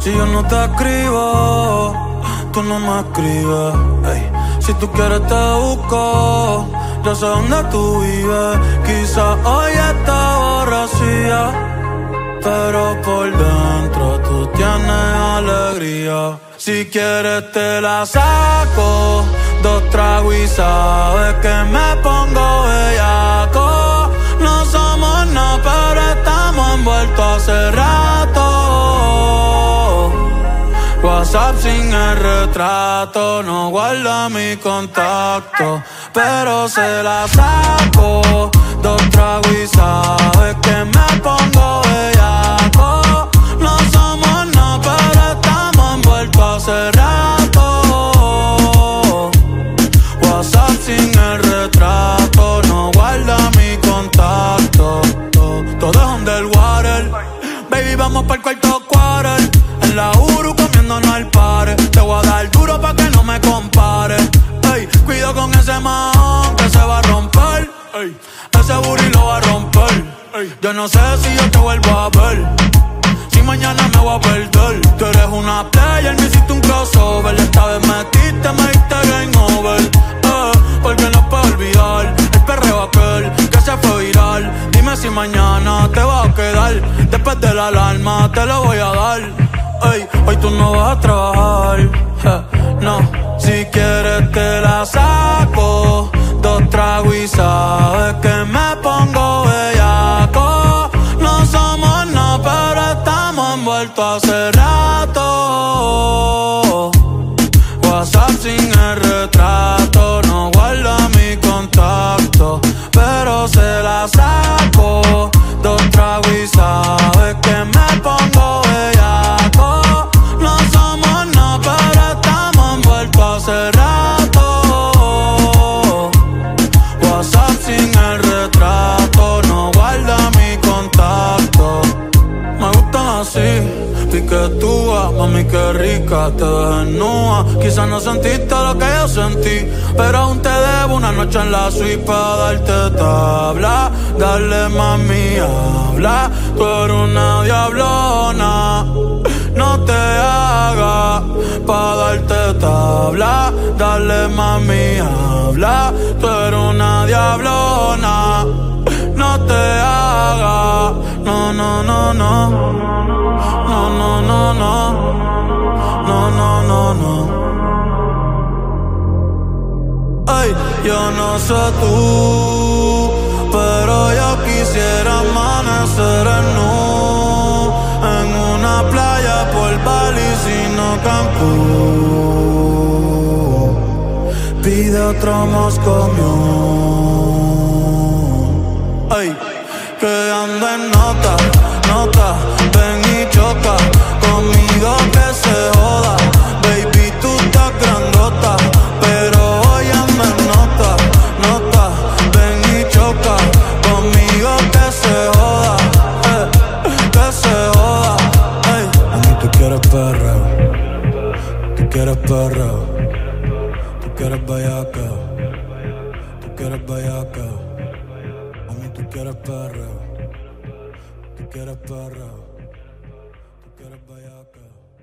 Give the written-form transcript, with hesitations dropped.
Si yo no te escribo, tú no me escribes. Ey. Si tú quieres te busco, yo sé dónde tú vives. Quizás hoy está borracía, pero por dentro tú tienes alegría. Si quieres te la saco, 2 tragos y sabes que me pongo bellaco. No somos nada, pero estamos envueltos hace rato. WhatsApp sin el retrato, no guarda mi contacto, pero se la saco, 2 tragos y sabes que me pongo bellaco. No somos nada, pero estamos envueltos hace rato. WhatsApp sin el retrato, no guarda mi contacto. Todo es underwater, baby, vamos pa'l cuarto quarter. En la Uru comiéndonos al pare. Te voy a dar duro pa' que no me compare. Ey, cuido con ese man que se va a romper. Ey, ese booty lo va a romper. Ey, yo no sé si yo te vuelvo a ver, si mañana me voy a perder. Tú eres una player, me hiciste un crossover. Esta vez me diste game over. Porque no puedo olvidar el perreo aquel que se fue viral. Dime si mañana te vas a quedar. Después de la alarma te lo voy a dar. Ey, hoy tú no vas a trabajar, no. Si quieres te la saco, 2 tragos y sabes que me pongo bellaco. No somos nada, pero estamos envueltos hace rato. WhatsApp sin el retrato, no guarda mi contacto, pero se la saco, 2 tragos y sabes que me pongo bellaco. No somos nada, pero estamos envueltos hace rato. WhatsApp sin el retrato, no guarda mi contacto. Me gustan así, piquetúa, mami qué rica, te desnuda. Quizás no sentiste lo que yo sentí, pero aún te debo una noche en la suite pa' darte tabla. Dale mami, habla, tú eres una diablona. No te hagas pa' darte tabla. Dale mami, habla, tú eres una diablona. No te hagas, no, no, no, no. No, no, no, no. No, no, no, no. Ay, yo no sé tú, pero yo quisiera amanecer en nu, en una playa por Bali, sino Cancún. Pide otro Moscow Mule. Ay, que ando en nota, nota. Ven y choca conmigo que se joda. Baby, tú estás grandota, pero hoy ando en nota, nota. Ven y choca conmigo que se joda, que se joda. Ey. A mí tú quieres perreo, tú quieres perreo, tú quieres bellaca, tú quieres bellaca. A mí tú quieres perreo, tú quieres perreo, tú quieres bellaca.